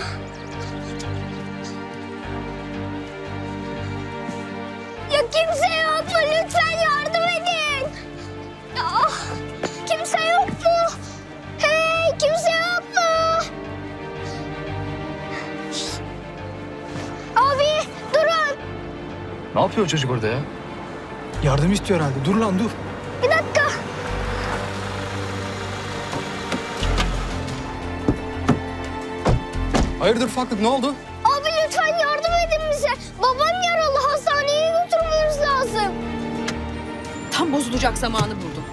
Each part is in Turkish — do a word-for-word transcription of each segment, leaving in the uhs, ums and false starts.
Ya kimse yok mu? Lütfen yardım edin. Ya, kimse yok mu? Hey, kimse yok mu? Abi durun. Ne yapıyor çocuk orada ya? Yardım istiyor herhalde. Dur lan dur. Bir dakika. Hayırdır ufaklık, ne oldu? Abi lütfen yardım edin bize. Babam yaralı, hastaneye götürmemiz lazım. Tam bozulacak zamanı buldum.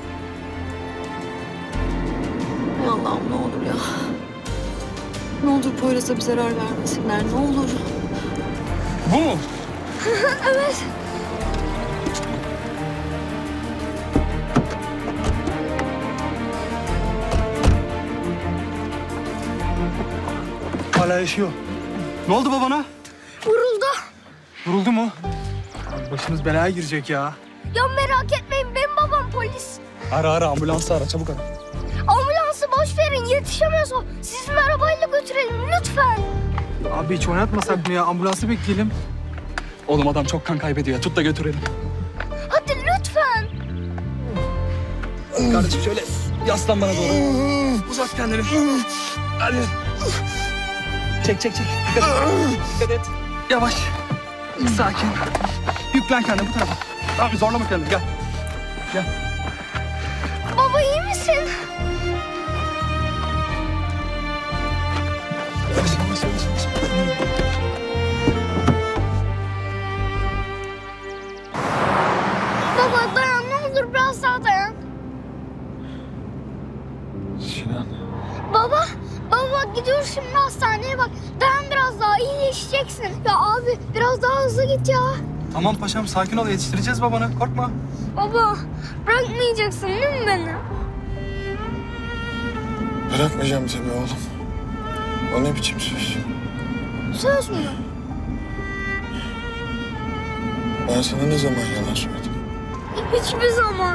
Ay Allah'ım ne olur ya. Ne olur Poyraz'a bir zarar vermesinler, ne olur. Bu mu? Evet. Hala yaşıyor. Ne oldu babana? Vuruldu. Vuruldu mu? Başımız belaya girecek ya. Ya merak etmeyin, benim babam polis. Ara ara, ambulansı ara, çabuk ara. Ambulansı boş verin, yetişemez o. Sizin arabayla götürelim lütfen. Abi hiç oynatmasak mı ya? Ambulansı bekleyelim. Oğlum adam çok kan kaybediyor. Tut da götürelim. Hadi lütfen. Kardeşim şöyle yaslan bana doğru. Uzat kendini. Hadi. Çek çek çek. Dikkat et. Dikkat et. Yavaş. Sakin. Yüklen kendini bu tarafa. Tamam zorlama kendini. Gel. Gel. Baba iyi misin? Yavaş yavaş yavaş. yavaş. Baba dayan, ne olur biraz daha dayan. Sinan. Baba, baba gidiyoruz şimdi hastaneye bak. Dayan biraz daha, iyileşeceksin. Ya abi biraz daha hızlı git ya. Tamam paşam sakin ol, yetiştireceğiz babanı. Korkma. Baba bırakmayacaksın değil mi beni? Bırakmayacağım tabii oğlum. O ne biçim söz? Söz mü? Ben sana ne zaman yalan söyledim? Hiçbir zaman.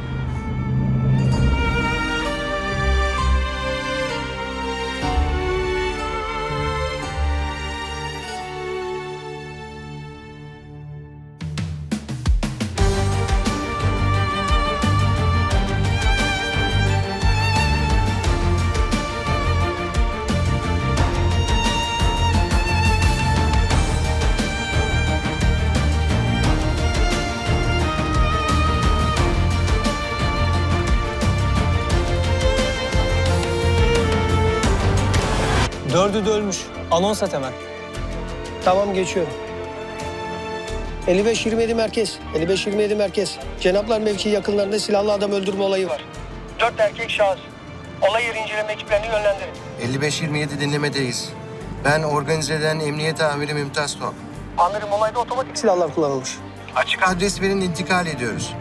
Dördü de ölmüş. Anons et hemen. Tamam geçiyorum. elli beş yirmi yedi merkez. elli beş yirmi yedi merkez. Cenaplar mevkii yakınlarında silahlı adam öldürme olayı var. Dört erkek şahıs. Olay yeri inceleme ekiplerini yönlendirin. elli beş yirmi yedi dinlemedeyiz. Ben organizeden emniyet amiri Mümtaz Top. Amirim olayda otomatik silahlar kullanılmış. Açık adres verin, intikal ediyoruz.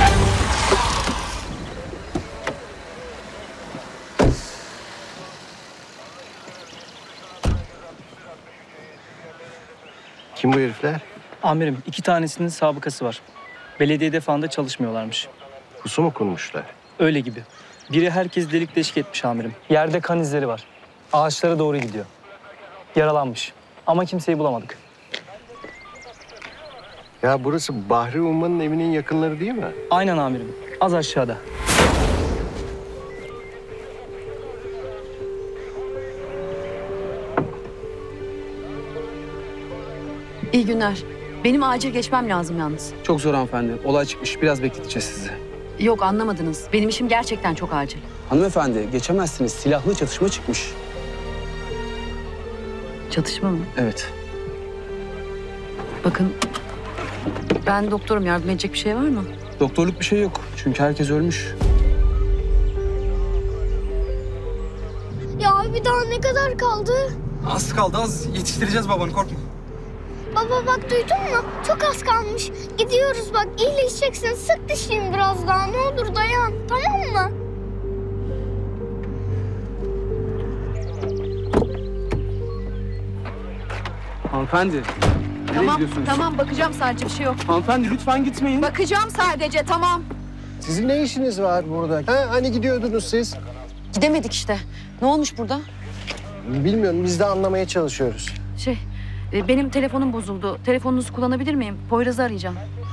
Kim bu herifler? Amirim, iki tanesinin sabıkası var. Belediyede falan da çalışmıyorlarmış. Pusu mu kurmuşlar? Öyle gibi. Biri herkes delik deşik etmiş amirim. Yerde kan izleri var. Ağaçlara doğru gidiyor. Yaralanmış. Ama kimseyi bulamadık. Ya burası Bahri Umman'ın evinin yakınları değil mi? Aynen amirim. Az aşağıda. İyi günler. Benim acil geçmem lazım yalnız. Çok zor hanımefendi. Olay çıkmış. Biraz bekleteceğiz sizi. Yok anlamadınız. Benim işim gerçekten çok acil. Hanımefendi geçemezsiniz. Silahlı çatışma çıkmış. Çatışma mı? Evet. Bakın ben doktorum. Yardım edecek bir şey var mı? Doktorluk bir şey yok. Çünkü herkes ölmüş. Ya bir daha ne kadar kaldı? Az kaldı az. Yetiştireceğiz babanı, korkma. Baba bak duydun mu? Çok az kalmış. Gidiyoruz bak, iyileşeceksin. Sık dişini biraz daha, ne olur dayan. Tamam mı? Hanımefendi. Nereye Tamam, gidiyorsunuz? tamam bakacağım sadece bir şey yok. Hanımefendi lütfen gitmeyin. Bakacağım sadece tamam. Sizin ne işiniz var burada? Ha, hani gidiyordunuz siz? Gidemedik işte. Ne olmuş burada? Bilmiyorum, biz de anlamaya çalışıyoruz. Şey, e, benim telefonum bozuldu. Telefonunuzu kullanabilir miyim? Poyraz'ı arayacağım.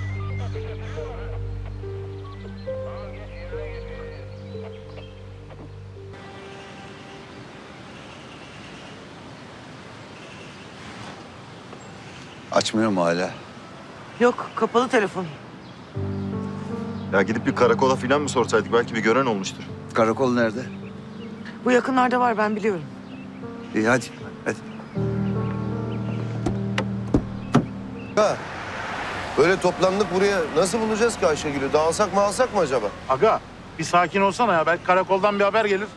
Açmıyor mu hala? Yok, kapalı telefon. Ya gidip bir karakola falan mı sorsaydık? Belki bir gören olmuştur. Karakol nerede? Bu yakınlarda var, ben biliyorum. İyi hadi, hadi. Ha, böyle toplandık buraya. Nasıl bulacağız ki Ayşegül'ü? Dağılsak mı alsak mı acaba? Aga bir sakin olsana ya. Belki karakoldan bir haber gelir.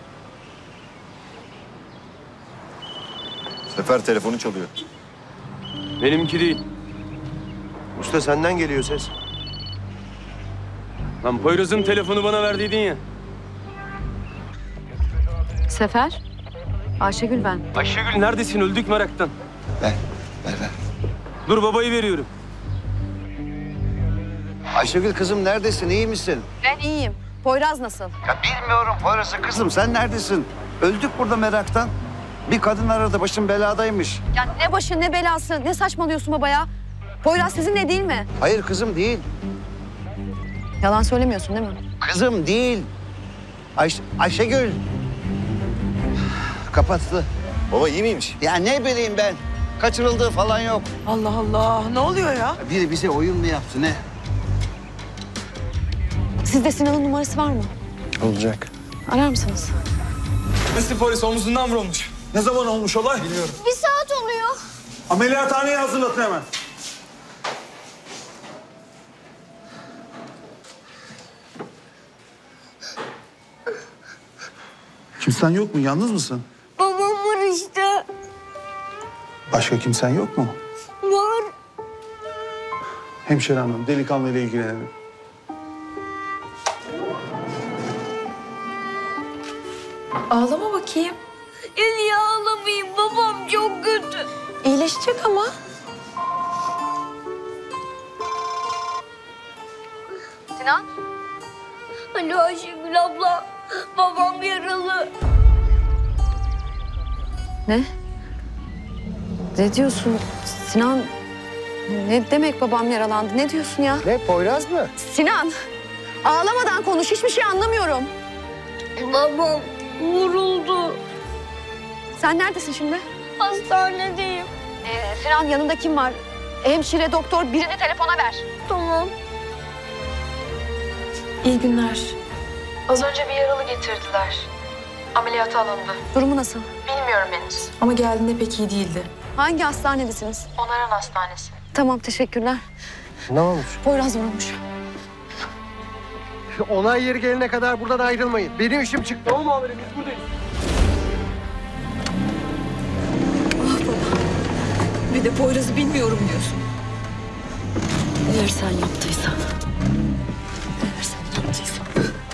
Sefer telefonu çalıyor. Benimki değil. Usta senden geliyor ses. Lan Poyraz'ın telefonu bana verdiydin ya. Sefer, Ayşegül ben. Ayşegül neredesin? Öldük meraktan. Ver, ver, ver. Dur babayı veriyorum. Ayşegül kızım neredesin? İyi misin? Ben iyiyim. Poyraz nasıl? Ya bilmiyorum Poyraz'ı kızım. Sen neredesin? Öldük burada meraktan. Bir kadın aradı. Başım beladaymış. Ya ne başı ne belası, ne saçmalıyorsun baba ya? Poyraz sizinle değil mi? Hayır kızım değil. Yalan söylemiyorsun değil mi? Kızım değil. Ayş Ayşegül. Kapattı. Baba iyi miymiş? Ya ne bileyim ben. Kaçırıldığı falan yok. Allah Allah, ne oluyor ya? Biri bize oyun mu yaptı ne? Sizde Sinan'ın numarası var mı? Olacak. Arar mısınız? Mesut polis omuzundan vurulmuş. Ne zaman olmuş olay? Bilmiyorum. Bir saat oluyor. Ameliyathaneye hazırlatın hemen. Kimsen yok mu? Yalnız mısın? Babam var işte. Başka kimsen yok mu? Var. Hemşire hanım, delikanlıyla ilgilenelim. Ağlama bakayım. Ya niye ağlamayayım? Babam çok kötü. İyileşecek ama. Sinan? Alo Ayşegül abla. Babam yaralı. Ne? Ne diyorsun Sinan? Ne demek babam yaralandı? Ne diyorsun ya? Ne, Poyraz mı? Sinan! Ağlamadan konuş. Hiçbir şey anlamıyorum. Babam vuruldu. Sen neredesin şimdi? Hastanedeyim. Ee, Sinan yanında kim var? Hemşire, doktor, birini telefona ver. Tamam. İyi günler. Az önce bir yaralı getirdiler. Ameliyata alındı. Durumu nasıl? Bilmiyorum henüz. Ama geldiğinde pek iyi değildi. Hangi hastanedesiniz? Onaran Hastanesi. Tamam, teşekkürler. Ne olmuş? Poyraz vurulmuş. Olay yeri gelene kadar buradan ayrılmayın. Benim işim çıktı. Tamam amirim biz buradayız. Bir de Poyraz'ı bilmiyorum diyorsun. Eğer sen yaptıysan... Eğer sen yaptıysan...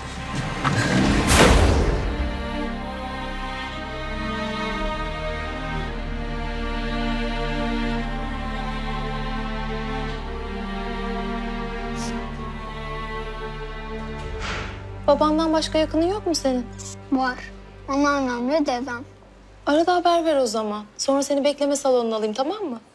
Babandan başka yakının yok mu senin? Var. Anneannem ve dedem. Arada haber ver o zaman. Sonra seni bekleme salonuna alayım, tamam mı?